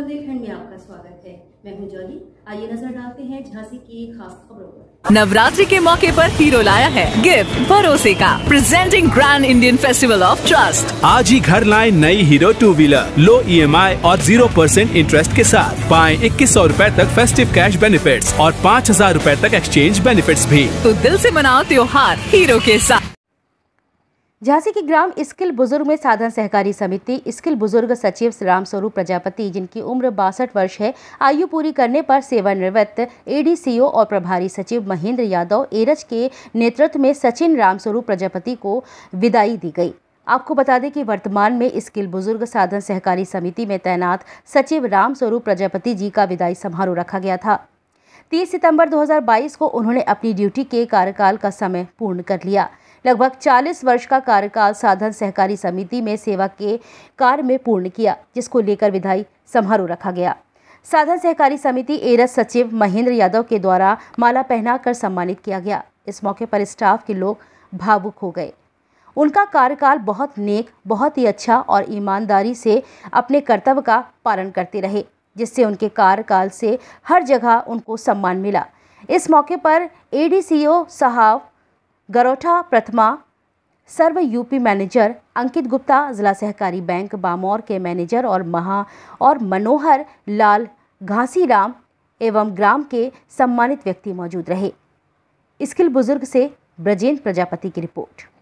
बुंदेलखंड में आपका स्वागत है। मैं हूं जॉली। आइए नजर डालते हैं झांसी की खास खबरों पर। नवरात्रि के मौके पर हीरो लाया है गिफ्ट भरोसे का, presenting grand Indian festival of trust. आज ही घर लाएं नई हीरो 2 व्हीलर लो EMI और 0% इंटरेस्ट के साथ। पाएं 2100 रूपए तक फेस्टिव कैश बेनिफिट्स और 5000 रूपए तक एक्सचेंज बेनिफिट्स भी। तो दिल से मनाओ त्योहार हीरो के साथ। झांसी के ग्राम स्किल बुजुर्ग में साधन सहकारी समिति स्किल बुजुर्ग सचिव रामस्वरूप प्रजापति, जिनकी उम्र 62 वर्ष है, आयु पूरी करने पर सेवानिवृत्त ADCO और प्रभारी सचिव महेंद्र यादव एरज के नेतृत्व में सचिन रामस्वरूप प्रजापति को विदाई दी गई। आपको बता दें कि वर्तमान में स्किल बुजुर्ग साधन सहकारी समिति में तैनात सचिव रामस्वरूप प्रजापति जी का विदाई समारोह रखा गया था। 30 सितंबर 2022 को उन्होंने अपनी ड्यूटी के कार्यकाल का समय पूर्ण कर लिया। लगभग 40 वर्ष का कार्यकाल साधन सहकारी समिति में सेवा के कार्य में पूर्ण किया, जिसको लेकर विदाई समारोह रखा गया। साधन सहकारी समिति एरज सचिव महेंद्र यादव के द्वारा माला पहनाकर सम्मानित किया गया। इस मौके पर स्टाफ के लोग भावुक हो गए। उनका कार्यकाल बहुत नेक, बहुत ही अच्छा और ईमानदारी से अपने कर्तव्य का पालन करते रहे, जिससे उनके कार्यकाल से हर जगह उनको सम्मान मिला। इस मौके पर ADCO साहब गरोठा प्रथमा, सर्व UP मैनेजर अंकित गुप्ता, जिला सहकारी बैंक बामौर के मैनेजर और मनोहर लाल घासीराम एवं ग्राम के सम्मानित व्यक्ति मौजूद रहे। स्किल बुजुर्ग से ब्रजेंद्र प्रजापति की रिपोर्ट।